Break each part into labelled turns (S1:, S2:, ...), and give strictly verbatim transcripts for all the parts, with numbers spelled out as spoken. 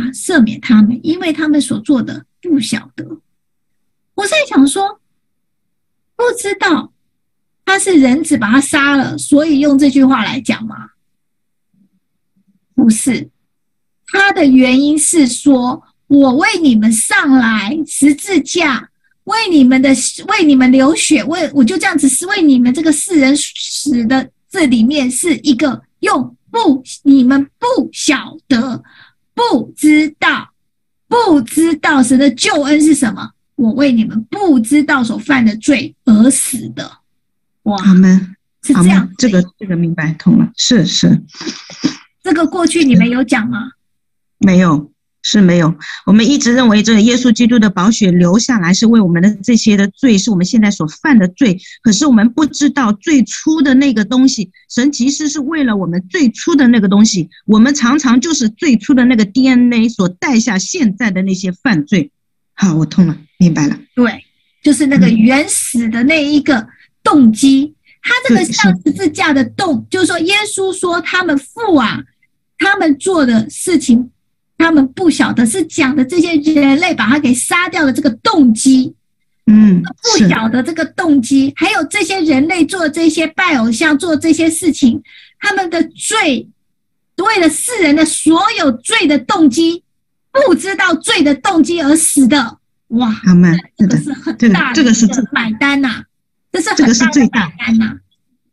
S1: 赦免他们，因为他们所做的不晓得。我在想说，不知道他是人子把他杀了，所以用这句话来讲吗？不是，他的原因是说，我为你们上来十字架，为你们的为你们流血，为我就这样子是为你们这个世人死的，这里面是一个用不你们不晓得、不知道、不知道神的救恩是什么，我为你们不知道所犯的罪而死的。哇，
S2: 阿们，
S1: 是这样，
S2: 这个这个明白通了，是是。
S1: 这个过去你们有讲吗？
S2: 没有，是没有。我们一直认为这个耶稣基督的宝血流下来是为我们的这些的罪，是我们现在所犯的罪。可是我们不知道最初的那个东西，神其实是为了我们最初的那个东西。我们常常就是最初的那个 D N A 所带下现在的那些犯罪。好，我通了，明白了。
S1: 对，就是那个原始的那一个动机。他这个上十字架的动，就是说耶稣说他们父啊，他们做的事情他们不晓得，是讲的这些人类把他给杀掉的这个动机。嗯，不晓得这个动机，还有这些人类做这些拜偶像做这些事情，他们的罪，为了世人的所有罪的动机，不知道罪的动机而死的。哇，这个是很大的一个买单呐、啊，这是很大的买单呐、啊，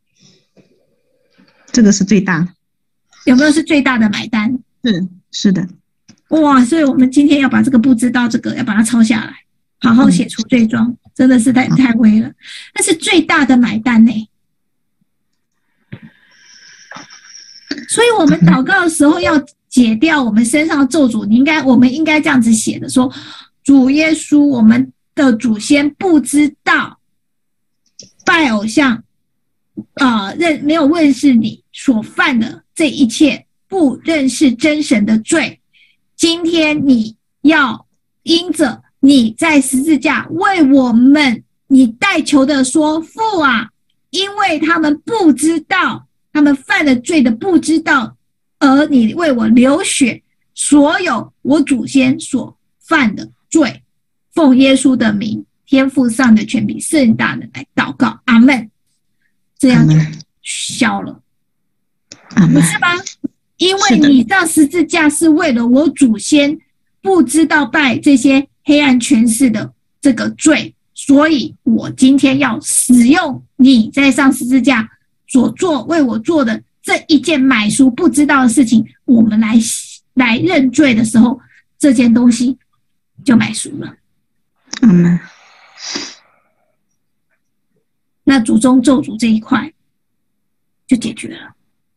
S2: 这个是最大的，
S1: 有没有是最大的买单？
S2: 是是的。
S1: 哇，所以我们今天要把这个不知道这个要把它抄下来，好好写出罪状，真的是太太威了。那是最大的买单呢、欸。所以我们祷告的时候要解掉我们身上的咒诅，你应该我们应该这样子写的，说主耶稣，我们的祖先不知道拜偶像，呃，认没有认识你所犯的这一切不认识真神的罪。今天你要因着你在十字架为我们，你代求的说，父啊，因为他们不知道他们犯了罪的不知道，而你为我流血，所有我祖先所犯的罪，奉耶稣的名，天父上的权柄，圣大能来祷告，阿们。这样就消了，不是吗？因为你上十字架是为了我祖先不知道拜这些黑暗权势的这个罪，所以我今天要使用你在上十字架所做为我做的这一件买赎不知道的事情，我们来来认罪的时候，这件东西就买赎了。
S2: 嗯，
S1: 那祖宗咒诅这一块就解决了。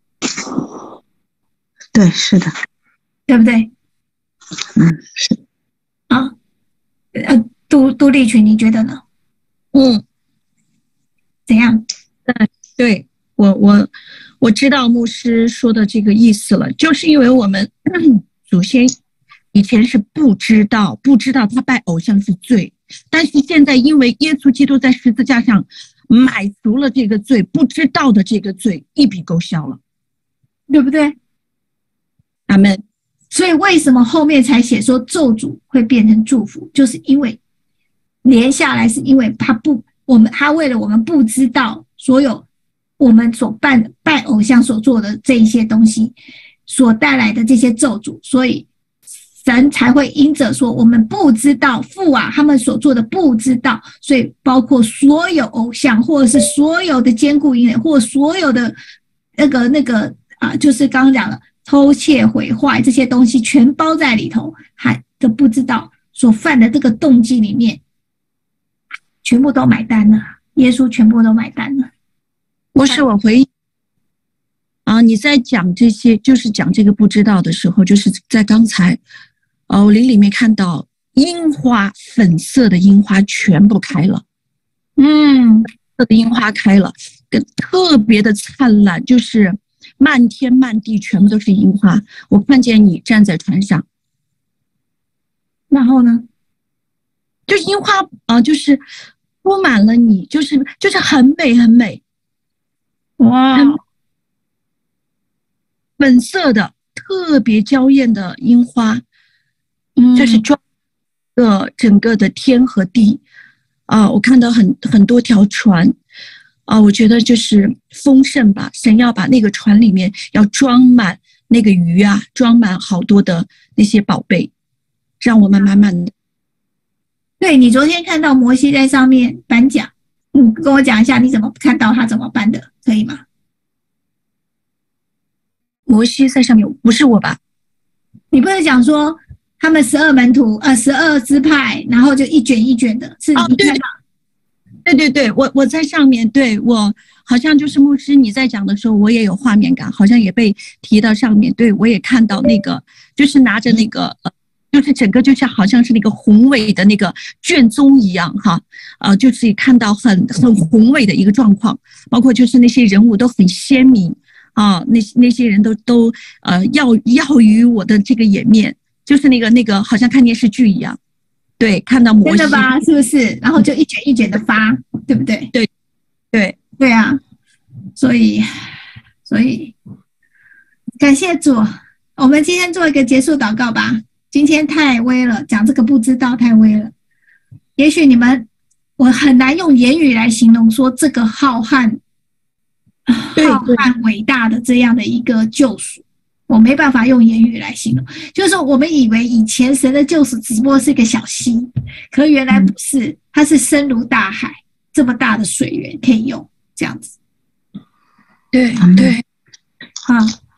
S2: 对，是的，
S1: 对不对？
S2: 嗯，是。
S1: 啊，呃，杜杜丽群，你觉得呢？
S3: 嗯，
S1: 怎样？
S3: 对，对我我我知道牧师说的这个意思了，就是因为我们祖先以前是不知道，不知道他拜偶像是罪，但是现在因为耶稣基督在十字架上买赎了这个罪，不知道的这个罪一笔勾销了，
S1: 对不对？
S3: 阿们。
S1: 所以为什么后面才写说咒诅会变成祝福，就是因为连下来是因为他不，我们他为了我们不知道所有我们所办拜偶像所做的这一些东西所带来的这些咒诅，所以神才会因着说我们不知道父啊他们所做的不知道，所以包括所有偶像或者是所有的坚固营垒或所有的那个那个啊，就是刚刚讲了偷窃毁坏这些东西全包在里头，还都不知道所犯的这个动机里面全部都买单了，耶稣全部都买单了。
S3: 不是我回忆啊，你在讲这些就是讲这个不知道的时候，就是在刚才哦，我灵里面看到樱花，粉色的樱花全部开了，
S1: 嗯，
S3: 色的樱花开了，特别的灿烂，就是漫天漫地全部都是樱花。我看见你站在船上，
S1: 然后呢，
S3: 就是樱花啊、呃，就是铺满了你，就是就是很美很美，
S1: 哇，
S3: 粉色的特别娇艳的樱花，
S1: 嗯，
S3: 就是装个整个的天和地啊、呃！我看到很很多条船啊、呃，我觉得就是丰盛吧，神要把那个船里面要装满那个鱼啊，装满好多的那些宝贝，让我们满满的。
S1: 对，你昨天看到摩西在上面颁奖，嗯，跟我讲一下你怎么看到他怎么颁的，可以吗？
S3: 摩西在上面，不是我吧？
S1: 你不是讲说他们十二门徒，呃，十二支派，然后就一卷一卷的，是你看到？
S3: 对对对，我我在上面，对我好像就是牧师你在讲的时候，我也有画面感，好像也被提到上面，对我也看到那个，就是拿着那个，呃，就是整个就像好像是那个宏伟的那个卷宗一样，哈，呃，就是看到很很宏伟的一个状况，包括就是那些人物都很鲜明啊，那那些人都都呃耀耀于我的这个眼面，就是那个那个好像看电视剧一样。对，看到摩西
S1: 真的吧？是不是？然后就一卷一卷的发，对不对？
S3: 对，对，
S1: 对啊。所以，所以感谢主。我们今天做一个结束祷告吧。今天太微了，讲这个不知道太微了。也许你们，我很难用言语来形容说这个浩瀚、浩瀚伟大的这样的一个救赎。我没办法用言语来形容，就是说我们以为以前神的救赎只不过是一个小溪，可原来不是，它是深如大海，这么大的水源可以用，这样子。
S3: 对对，
S1: 好，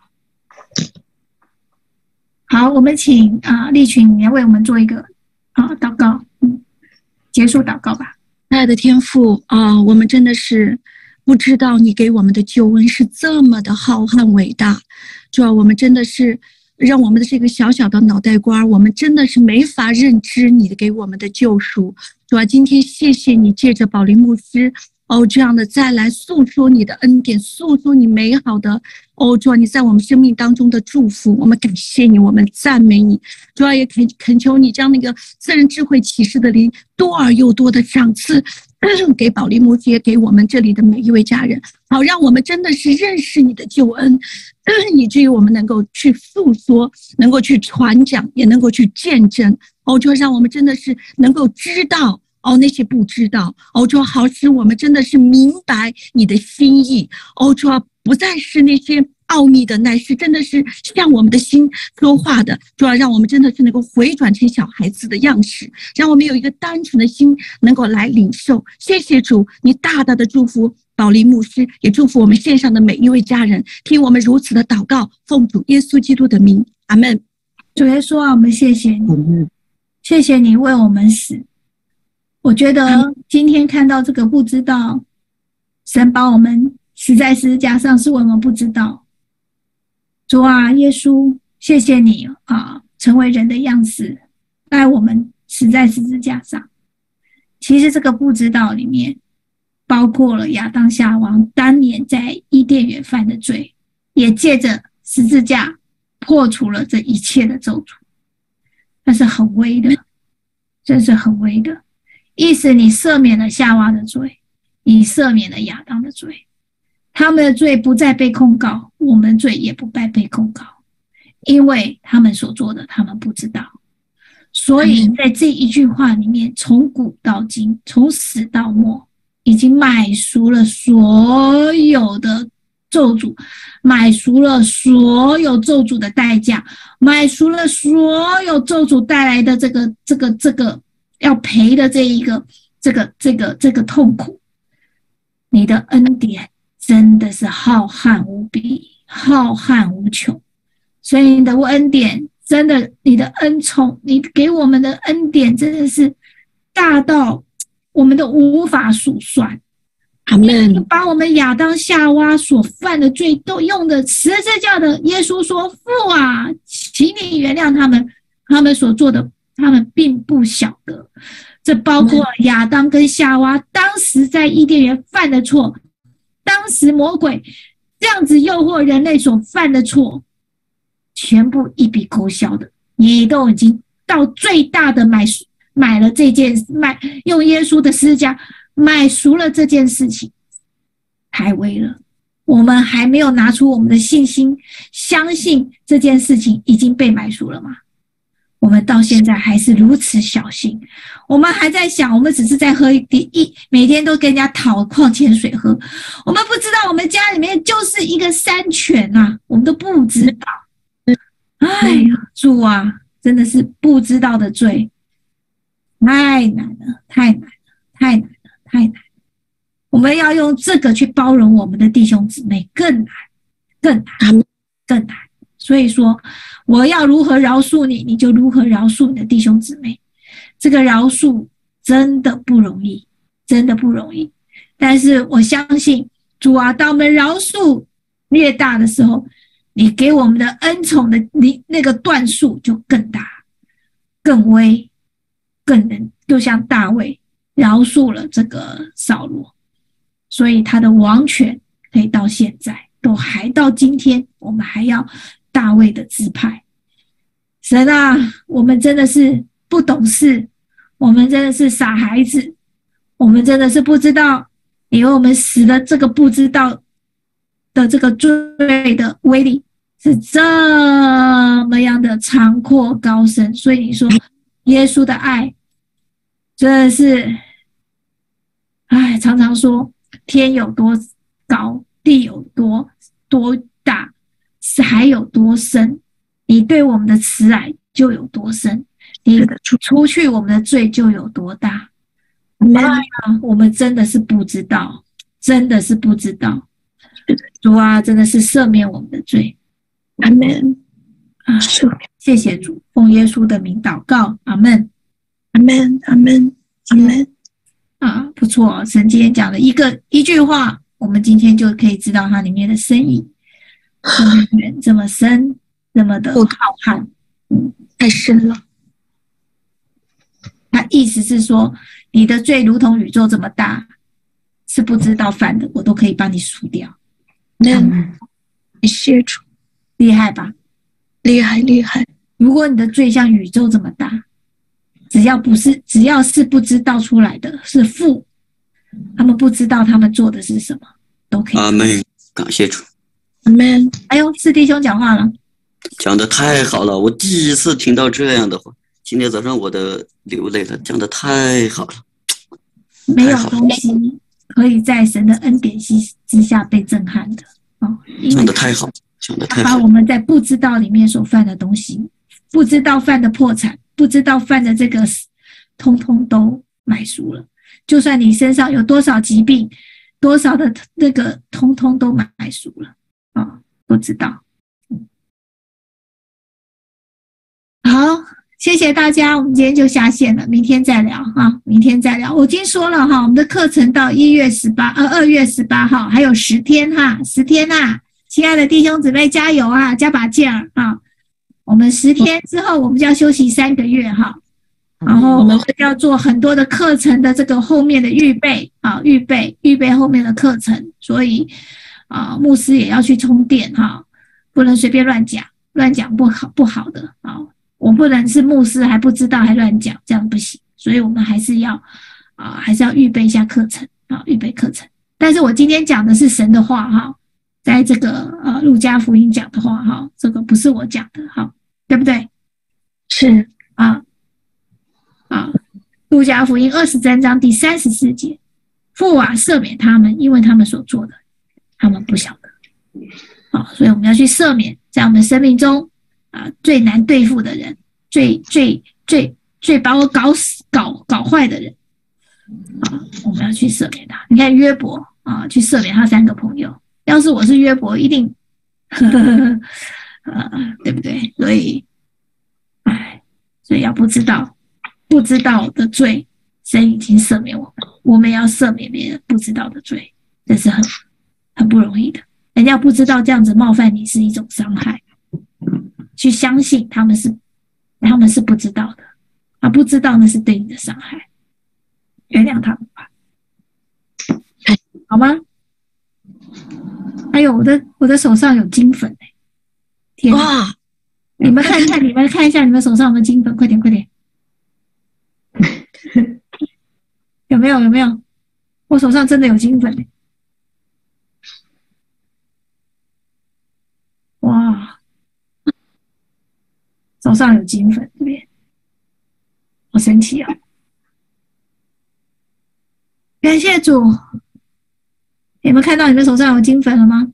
S1: 好，我们请啊立群，你要为我们做一个啊祷告，嗯，结束祷告吧。
S3: 亲爱的天父啊，我们真的是不知道你给我们的救恩是这么的浩瀚伟大。主要我们真的是让我们的这个小小的脑袋瓜，我们真的是没法认知你给我们的救赎。主要今天谢谢你借着宝林牧师哦这样的再来诉说你的恩典，诉说你美好的哦主要你在我们生命当中的祝福，我们感谢你，我们赞美你。主要也恳恳求你将那个自然智慧启示的灵多而又多的赏赐给宝林牧师，也给我们这里的每一位家人，好让我们真的是认识你的救恩，以至于我们能够去诉说，能够去传讲，也能够去见证。哦，就让我们真的是能够知道哦那些不知道，哦主好使我们真的是明白你的心意。哦主不再是那些奥秘的，乃是真的是向我们的心说话的。主要让我们真的是能够回转成小孩子的样式，让我们有一个单纯的心能够来领受。谢谢主，你大大的祝福宝林牧师，也祝福我们线上的每一位家人，听我们如此的祷告，奉主耶稣基督的名，阿们。
S1: 主耶稣啊，我们谢谢你，谢谢你为我们死。我觉得今天看到这个不知道，神把我们死在十字架上，是我们不知道。主啊，耶稣，谢谢你啊，成为人的样式，带我们死在十字架上。其实这个不知道里面，包括了亚当夏娃当年在伊甸园犯的罪，也借着十字架破除了这一切的咒诅。那是很微的，这是很微的。意思你赦免了夏娃的罪，你赦免了亚当的罪。他们的罪不再被控告，我们的罪也不再被控告，因为他们所做的他们不知道。所以在这一句话里面，从古到今，从始到末，已经买赎了所有的咒诅，买赎了所有咒诅的代价，买赎了所有咒诅带来的这个这个这个要赔的这一个这个这个这个痛苦。你的恩典真的是浩瀚无比，浩瀚无穷。所以你的恩典真的，你的恩宠，你给我们的恩典真的是大到我们都无法数算。
S3: 阿们。
S1: 你把我们亚当夏娃所犯的罪都用的十字架的耶稣说，父啊，请你原谅他们，他们所做的他们并不晓得。这包括亚当跟夏娃当时在伊甸园犯的错，当时魔鬼这样子诱惑人类所犯的错，全部一笔勾销的。你都已经到最大的买买了这件买用耶稣的十字架买赎了这件事情，太微了。我们还没有拿出我们的信心，相信这件事情已经被买赎了吗？ 我们到现在还是如此小心，我们还在想，我们只是在喝一滴一，每天都跟人家讨矿泉水喝，我们不知道我们家里面就是一个山泉啊，我们都不知道。哎呀，主啊，真的是不知道的罪，太难了，太难了，太难了，太难了。我们要用这个去包容我们的弟兄姊妹，更难，更难，更难。所以说，我要如何饶恕你，你就如何饶恕你的弟兄姊妹。这个饶恕真的不容易，真的不容易。但是我相信主啊，当我们饶恕越大的时候，你给我们的恩宠的你那个段数就更大、更威、更能，就像大卫饶恕了这个扫罗，所以他的王权可以到现在，都还到今天，我们还要大卫的支派。神啊，我们真的是不懂事，我们真的是傻孩子，我们真的是不知道以为我们死的这个不知道的这个罪的威力是这么样的长阔高深。所以你说耶稣的爱真的是，哎，常常说天有多高，地有多多大，海有多深，你对我们的慈爱就有多深，你除去我们的罪就有多大。哎呀，我们真的是不知道，真的是不知道。主啊，真的是赦免我们的罪。阿们。啊，谢谢主，奉耶稣的名祷告，阿们，
S3: 阿们，阿们，阿们。
S1: 啊，不错，神今天讲了一个一句话，我们今天就可以知道它里面的深意，这么远，这么深，这么的浩瀚，嗯，
S3: 太深了。
S1: 他意思是说，你的罪如同宇宙这么大，是不知道犯的，我都可以帮你赎掉。
S3: 嗯，谢谢主，
S1: 厉害吧？
S3: 厉害厉害。
S1: 如果你的罪像宇宙这么大，只要不是，只要是不知道出来的，是父，他们不知道他们做的是什么，都可以。
S4: 阿们，感谢主。
S3: 阿们。
S1: 哎呦，是弟兄讲话了，
S4: 讲的太好了，我第一次听到这样的话，今天早上我都流泪了，讲的太好了。
S1: 没有东西可以在神的恩典之下被震撼的哦，
S4: 讲的太好，讲的太好。
S1: 把我们在不知道里面所犯的东西，不知道犯的破产，不知道犯的这个，通通都买赎了。就算你身上有多少疾病，多少的那个，通通都买赎了啊、哦！不知道。好，谢谢大家，我们今天就下线了，明天再聊哈，明天再聊。我已经说了哈，我们的课程到一月十八，呃，二月十八号还有十天哈，十天呐，亲爱的弟兄姊妹加油啊，加把劲儿啊！我们十天之后，我们就要休息三个月哈，然后我们会要做很多的课程的这个后面的预备啊，预备预备后面的课程，所以啊，牧师也要去充电哈，不能随便乱讲，乱讲不好不好的啊。我不能是牧师还不知道还乱讲，这样不行，所以我们还是要啊，还是要预备一下课程啊，预备课程。但是我今天讲的是神的话哈，在这个呃路加福音讲的话哈，这个不是我讲的哈，对不对？
S3: 是
S1: 啊啊，路加福音二十三章第三十四节，父啊，赦免他们，因为他们所做的，他们不晓得。好，所以我们要去赦免在我们生命中。啊，最难对付的人，最最最最把我搞死、搞搞坏的人，啊，我们要去赦免他。你看约伯啊，去赦免他三个朋友。要是我是约伯，一定，呵呵呵呃，对不对？所以，哎，所以要不知道不知道的罪，神已经赦免我们，我们要赦免别人不知道的罪，这是很很不容易的。人家不知道这样子冒犯你是一种伤害。去相信他们是他们是不知道的，啊，不知道那是对你的伤害，原谅他们吧，好吗？还有我的我的手上有金粉哎、欸，天啊！你们看一看，你们看一下你们手上有没有金粉，快点快点，有没有有没有？我手上真的有金粉哎、欸，哇！手上有金粉，这边好神奇啊！感谢主，你们看到你们手上有金粉了吗？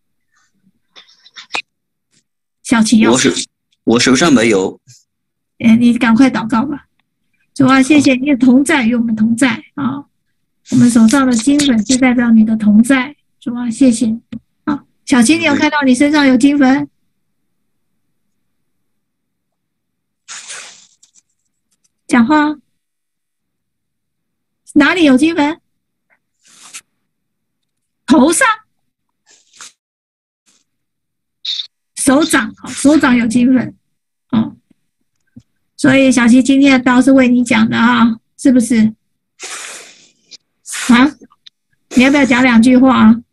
S1: 小琪要，
S4: 我手我手上没有。
S1: 哎，你赶快祷告吧。主啊，谢谢你的同在与我们同在啊！我们手上的金粉是代表你的同在，主啊，谢谢你。啊，小琪，你有看到你身上有金粉？讲话，哪里有金粉？头上、手掌，好，手掌有金粉，哦。所以小琪今天的道是为你讲的啊，是不是？啊，你要不要讲两句话啊？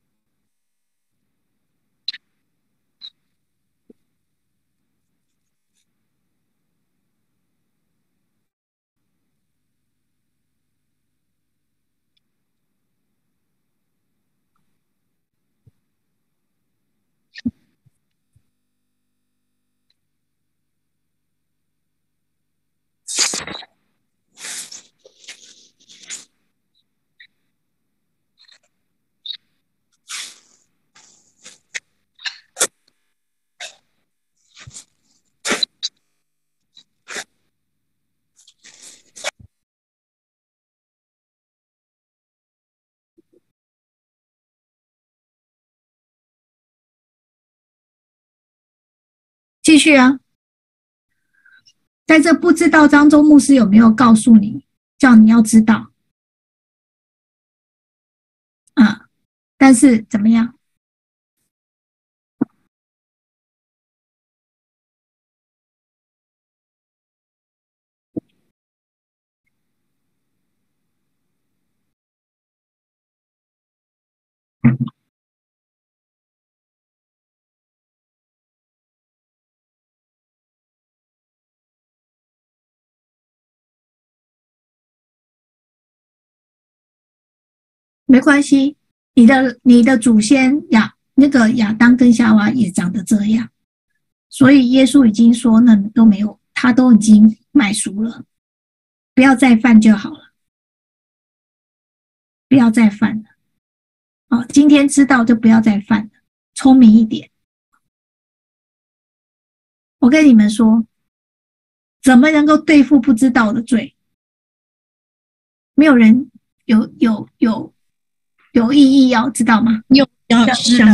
S1: 继续啊，在这不知道当中，牧师有没有告诉你，叫你要知道？啊，但是怎么样？没关系，你的你的祖先亚那个亚当跟夏娃也长得这样，所以耶稣已经说那都没有，他都已经买赎了，不要再犯就好了，不要再犯了。哦，今天知道就不要再犯了，聪明一点。我跟你们说，怎么能够对付不知道的罪？没有人有有有有意义要知道吗？
S3: 有要知道，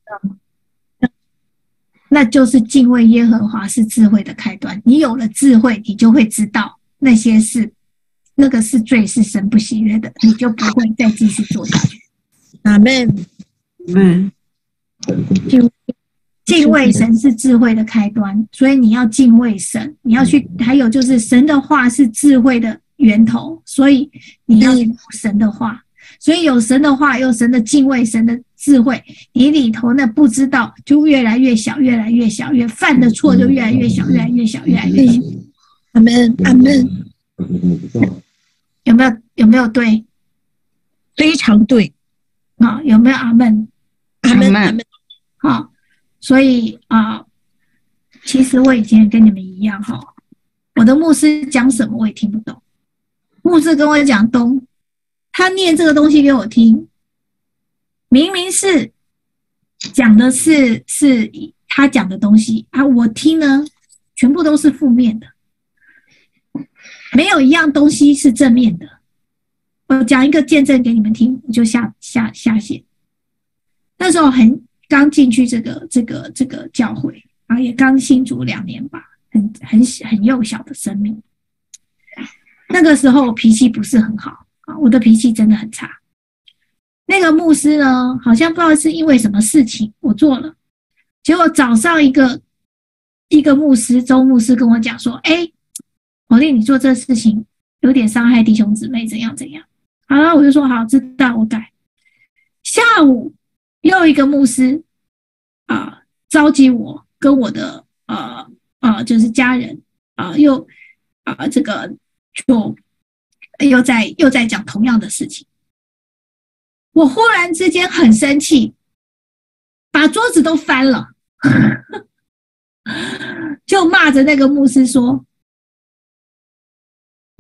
S1: 那就是敬畏耶和华是智慧的开端。你有了智慧，你就会知道那些事，那个是罪，是神不喜悦的，你就不会再继续做下去。
S3: 阿们，
S2: 嗯，
S1: 敬敬畏神是智慧的开端，所以你要敬畏神，你要去，还有就是神的话是智慧的源头，所以你要读神的话，所以有神的话，有神的敬畏，神的智慧，你里头那不知道就越来越小，越来越小，越犯的错就越来越小，越来越小，越来越小。
S3: 阿们，阿们，
S1: 有没有有没有对？
S3: 非常对。
S1: 啊，有没有阿们？
S3: 阿们，阿们。
S1: 好，所以啊，其实我以前跟你们一样哈，我的牧师讲什么我也听不懂。牧师跟我讲东，他念这个东西给我听，明明是讲的是是他讲的东西啊，我听呢全部都是负面的，没有一样东西是正面的。我讲一个见证给你们听，我就下下下线。那时候很刚进去这个这个这个教会啊，也刚信主两年吧，很很很幼小的生命。那个时候脾气不是很好啊，我的脾气真的很差。那个牧师呢，好像不知道是因为什么事情我做了，结果早上一个一个牧师周牧师跟我讲说：“哎，宝莉，你做这事情有点伤害弟兄姊妹，怎样怎样。”好了，我就说好，知道，我改。下午又一个牧师啊、呃，召集我跟我的呃呃就是家人啊、呃，又啊、呃、这个就又在又在讲同样的事情。我忽然之间很生气，把桌子都翻了，就骂着那个牧师说：“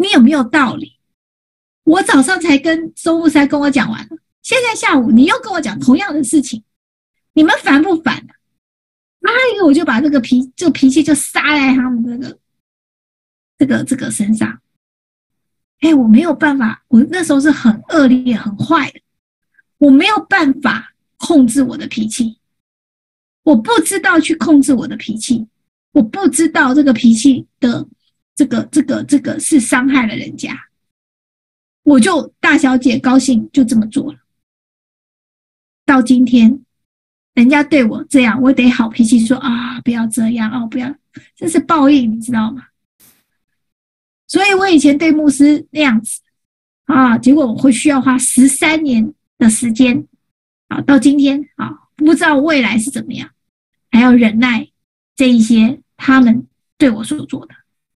S1: 你有没有道理？我早上才跟周牧师跟我讲完了，现在下午你又跟我讲同样的事情，你们烦不烦啊？哎，我就把这个脾这个脾气就撒在他们这个这个这个身上。哎，我没有办法，我那时候是很恶劣、很坏的，我没有办法控制我的脾气，我不知道去控制我的脾气，我不知道这个脾气的这个这个这个是伤害了人家，我就大小姐高兴就这么做了。到今天，人家对我这样，我得好脾气说啊，不要这样哦，不要，这是报应，你知道吗？所以我以前对牧师那样子啊，结果我会需要花十三年的时间啊，到今天啊，不知道未来是怎么样，还要忍耐这一些他们对我所做的。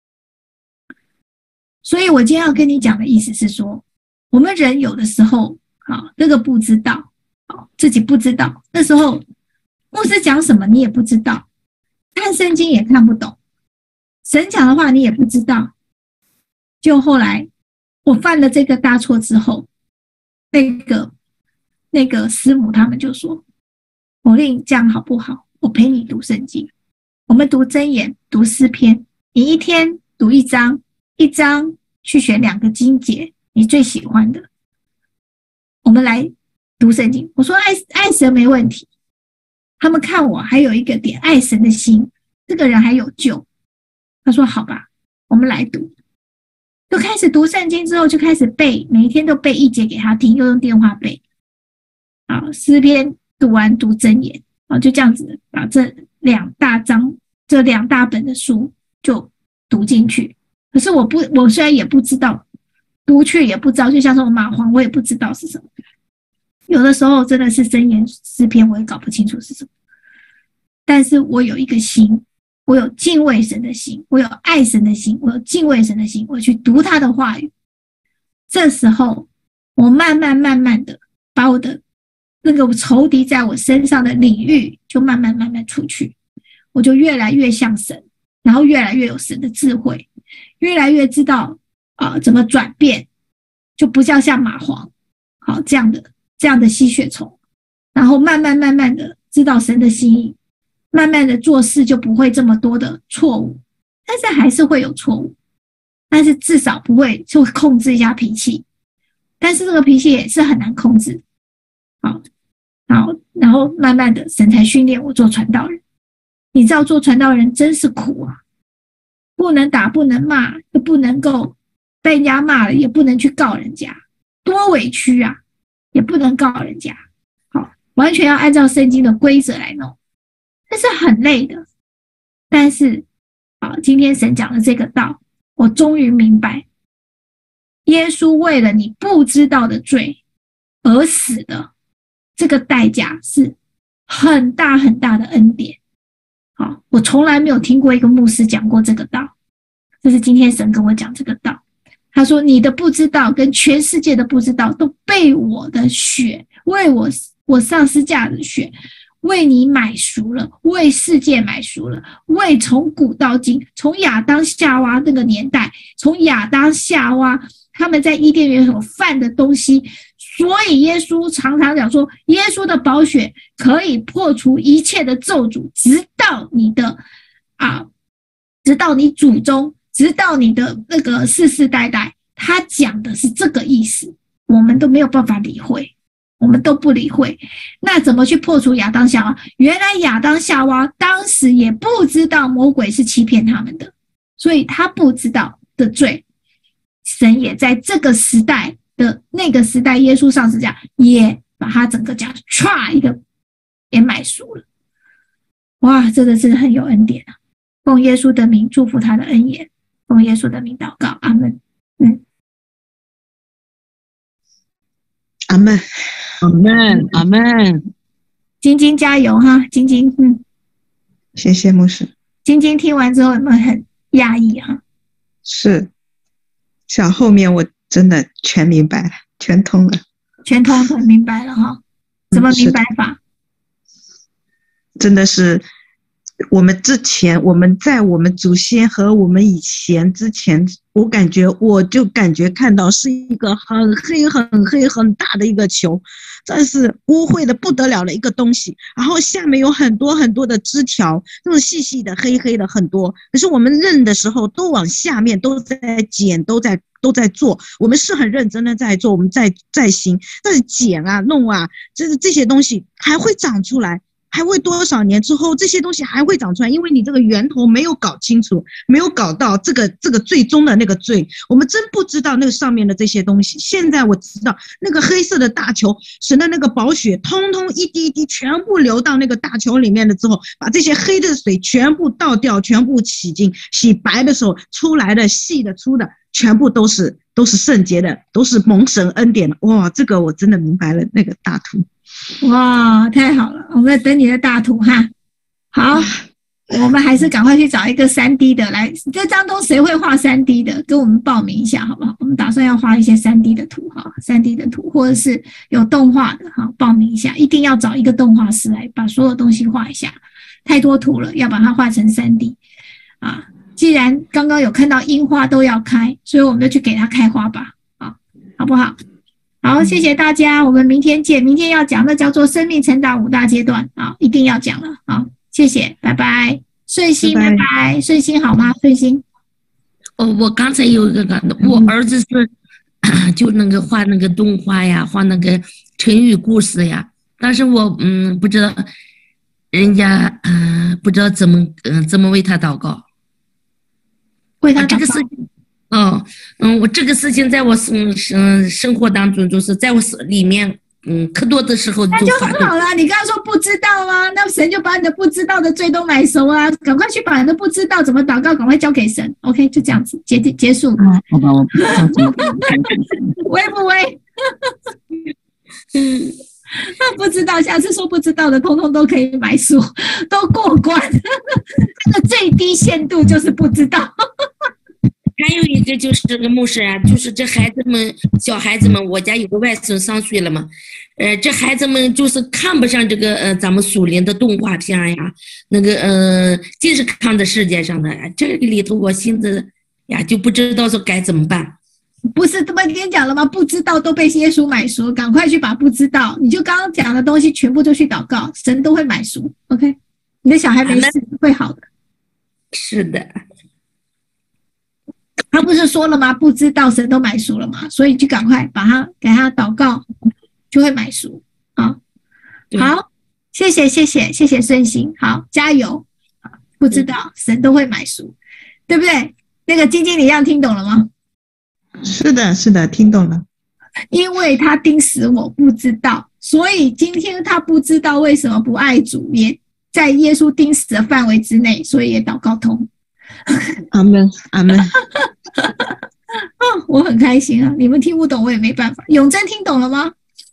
S1: 所以我今天要跟你讲的意思是说，我们人有的时候啊，那个不知道，啊，自己不知道，那时候牧师讲什么你也不知道，看圣经也看不懂，神讲的话你也不知道。就后来我犯了这个大错之后，那个那个师母他们就说，某令这样好不好，我陪你读圣经，我们读箴言，读诗篇，你一天读一章，一章去选两个经节你最喜欢的，我们来读圣经。我说爱爱神没问题，他们看我还有一个点爱神的心，这个人还有救。他说好吧，我们来读。就开始读圣经之后，就开始背，每一天都背一节给他听，又用电话背。啊，诗篇读完读箴言，啊，就这样子把这两大章、这两大本的书就读进去。可是我不，我虽然也不知道，读去也不知道，就像说蚂蟥，我也不知道是什么。有的时候真的是箴言、诗篇，我也搞不清楚是什么。但是我有一个心。我有敬畏神的心，我有爱神的心，我有敬畏神的心，我去读他的话语。这时候，我慢慢慢慢的把我的那个仇敌在我身上的领域就慢慢慢慢出去，我就越来越像神，然后越来越有神的智慧，越来越知道啊、呃、怎么转变，就不叫像蚂蟥好这样的这样的吸血虫，然后慢慢慢慢的知道神的心意。慢慢的做事就不会这么多的错误，但是还是会有错误，但是至少不会就控制一下脾气，但是这个脾气也是很难控制。好，然后然后慢慢的神才训练我做传道人。你知道做传道人真是苦啊，不能打不能骂，又不能够被人家骂了，也不能去告人家，多委屈啊，也不能告人家。好，完全要按照圣经的规则来弄。但是很累的，但是啊，今天神讲的这个道，我终于明白，耶稣为了你不知道的罪而死的这个代价是很大很大的恩典。好，我从来没有听过一个牧师讲过这个道，这是今天神跟我讲这个道。他说你的不知道跟全世界的不知道都被我的血，为我我上十字架的血为你买赎了，为世界买赎了，为从古到今，从亚当夏娃那个年代，从亚当夏娃他们在伊甸园所犯的东西，所以耶稣常常讲说，耶稣的宝血可以破除一切的咒诅，直到你的啊，直到你祖宗，直到你的那个世世代代，他讲的是这个意思，我们都没有办法理会。我们都不理会，那怎么去破除亚当夏娃？原来亚当夏娃当时也不知道魔鬼是欺骗他们的，所以他不知道的罪，神也在这个时代的那个时代，耶稣上十字架也把他整个家唰一个也买赎了。哇，真的是很有恩典啊！奉耶稣的名祝福他的恩言，奉耶稣的名祷告，阿们。嗯，
S2: 阿们。
S5: 阿门，阿门。
S1: 晶晶加油哈，晶晶，嗯，
S2: 谢谢牧师。
S1: 晶晶听完之后有没有很讶异哈？
S2: 是，像后面我真的全明白了，全通了，
S1: 全通很明白了哈。怎么明白法？
S2: 真的是我们之前，我们在我们祖先和我们以前之前，我感觉我就感觉看到是一个很黑很黑很大的一个球，这是污秽的不得了的一个东西，然后下面有很多很多的枝条，这种细细的黑黑的很多，可是我们认的时候都往下面都在捡，都在都在做，我们是很认真的在做，我们在在行，但是捡啊弄啊，这这些东西还会长出来。还会多少年之后，这些东西还会长出来，因为你这个源头没有搞清楚，没有搞到这个这个最终的那个罪，我们真不知道那个上面的这些东西。现在我知道，那个黑色的大球，神的那个宝血，通通一滴一滴全部流到那个大球里面了之后，把这些黑的水全部倒掉，全部洗净，洗白的时候出来的细的粗的，全部都是都是圣洁的，都是蒙神恩典的。哇，这个我真的明白了那个大图。
S1: 哇，太好了！我们在等你的大图哈。好，我们还是赶快去找一个 三 D 的来。这张中谁会画 三 D 的，跟我们报名一下好不好？我们打算要画一些 三 D 的图哈 ，三 D 的图或者是有动画的哈，报名一下。一定要找一个动画师来把所有东西画一下，太多图了，要把它画成 三 D 啊。既然刚刚有看到樱花都要开，所以我们就去给它开花吧，啊，好不好？好，谢谢大家，我们明天见。明天要讲的叫做生命成长五大阶段啊，一定要讲了啊！谢谢，拜拜，顺心，拜拜，顺心好吗？顺心。
S6: 哦，我刚才有一个感动，我儿子是就那个画那个动画呀，画那个成语故事呀，但是我嗯不知道人家嗯、呃、不知道怎么嗯、呃、怎么为他祷告，
S1: 为他祷告、
S6: 啊、这个事情。哦，嗯，我这个事情在我生生生活当中，就是在我里面，嗯，可多的时候就
S1: 那就很好了。你刚刚说不知道啊，那神就把你的不知道的罪都买熟啊，赶快去把你的不知道怎么祷告，赶快交给神。OK， 就这样子结结束。
S2: 嗯，好吧，我不知道怎么
S1: 喂不喂？嗯，不知道，下次说不知道的，通通都可以买书，都过关。那个最低限度就是不知道。
S6: 还有一个就是这个牧师啊，就是这孩子们，小孩子们，我家有个外甥三岁了嘛，呃，这孩子们就是看不上这个呃咱们属灵的动画片呀，那个呃，尽是看在世界上的，这个里头我心子呀就不知道说该怎么办。
S1: 不是这么跟你讲了吗？不知道都被耶稣买赎，赶快去把不知道，你就刚刚讲的东西全部就去祷告，神都会买赎。OK， 你的小孩没事会好的。
S6: 是的。
S1: 他不是说了吗？不知道神都买赎了嘛，所以就赶快把他给他祷告，就会买赎啊。好，谢谢谢谢谢谢顺心，好加油。不知道神都会买赎，对不对？那个晶晶，你这样听懂了吗？
S2: 是的，是的，听懂了。
S1: 因为他盯死我不知道，所以今天他不知道为什么不爱主，也在耶稣盯死的范围之内，所以也祷告通。
S2: 阿门，阿门。
S1: 哦，我很开心啊！你们听不懂我也没办法。永贞听懂了吗？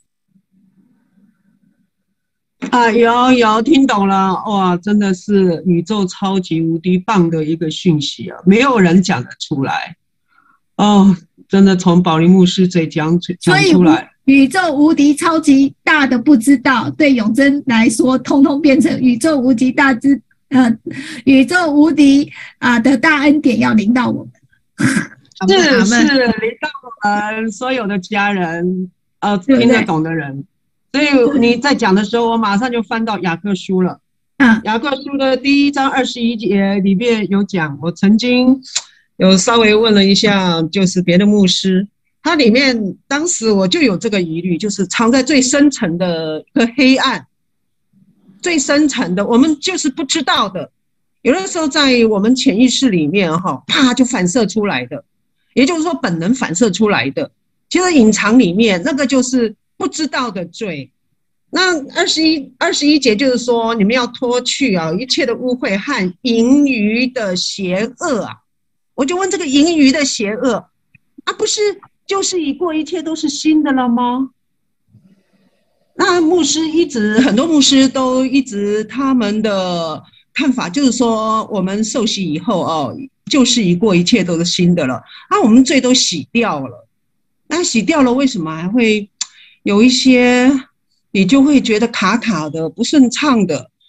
S5: 啊，有有听懂了，哇，真的是宇宙超级无敌棒的一个讯息啊，没有人讲得出来。哦，真的从宝林牧师嘴讲讲出来。
S1: 宇宙无敌超级大的不知道，对永贞来说，通通变成宇宙无敌大之呃，宇宙无敌啊、呃、的大恩典要临到我们。
S5: 是是，临到我们所有的家人，呃，听得懂的人。所以你在讲的时候，我马上就翻到雅各书了。
S1: 嗯，
S5: 雅各书的第一章二十一节里面有讲，我曾经有稍微问了一下，就是别的牧师，它里面当时我就有这个疑虑，就是藏在最深层的一个黑暗，最深层的，我们就是不知道的。有的时候在我们潜意识里面，哈，啪就反射出来的。也就是说本能反射出来的，其实隐藏里面那个就是不知道的罪。那二十一二十一节就是说，你们要脱去啊一切的污秽和盈余的邪恶啊。我就问这个盈余的邪恶啊，不是就是已过一切都是新的了吗？那牧师一直很多牧师都一直他们的看法就是说，我们受洗以后哦。就是一过一切都是新的了，啊，我们罪都洗掉了，那洗掉了，为什么还会有一些你就会觉得卡卡的、不顺畅的？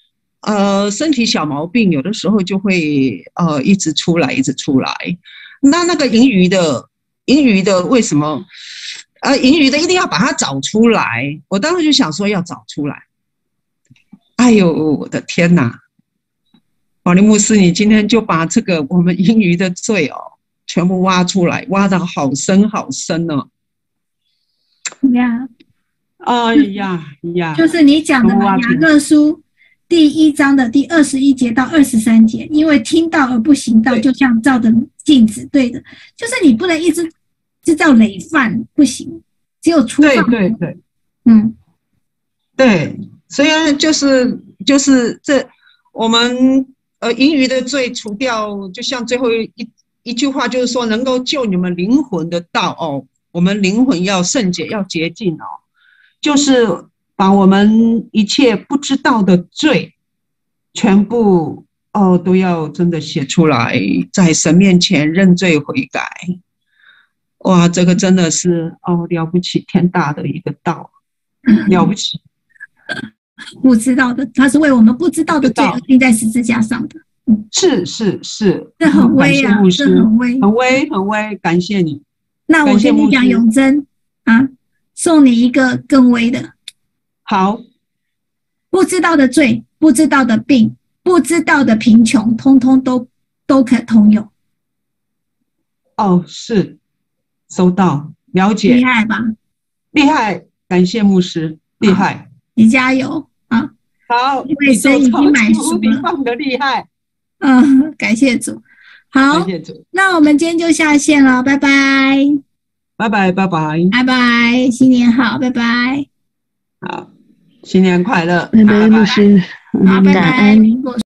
S5: 呃身体小毛病，有的时候就会呃一直出来，一直出来。那那个盈余的盈余的为什么？呃，盈余的一定要把它找出来。我当时就想说要找出来。哎呦，我的天哪！保利牧师，你今天就把这个我们盈余的罪哦，全部挖出来，挖得好深好深哦。
S1: 呀，
S5: 哎呀呀！
S1: 就是你讲的嘛，雅各书第一章的第二十一节到二十三节，因为听到而不行道，就像照着镜子。对的，就是你不能一直制造累犯，不行，只有出放。
S5: 对对对，
S1: 嗯，
S5: 对，所以就是就是这我们呃盈余的罪除掉，就像最后一一句话就是说，能够救你们灵魂的道哦，我们灵魂要圣洁，要洁净哦，就是把我们一切不知道的罪，全部哦都要真的写出来，在神面前认罪悔改。哇，这个真的是哦了不起，天大的一个道，了不起。
S1: 不知道的，他是为我们不知道的罪而钉在十字架上的。嗯，
S5: 是是是，
S1: 这很威啊，这很威，
S5: 很威很威，感谢你。
S1: 那我跟你讲，永贞啊，送你一个更威的。
S5: 好，
S1: 不知道的罪，不知道的病，不知道的贫穷，通通都都可通用。
S5: 哦，是。收到，了解，
S1: 厉害吧？
S5: 厉害，感谢牧师，厉害，
S1: 你加油啊！
S5: 好，
S1: 因为神已经买书了，
S5: 放的厉害，
S1: 嗯，感谢主，好，
S5: 感谢主，
S1: 那我们今天就下线了，拜拜，
S5: 拜拜，拜拜，
S1: 拜拜，新年好，拜拜，
S5: 好，新年快乐，
S2: 拜拜，牧师，
S1: 好，拜拜。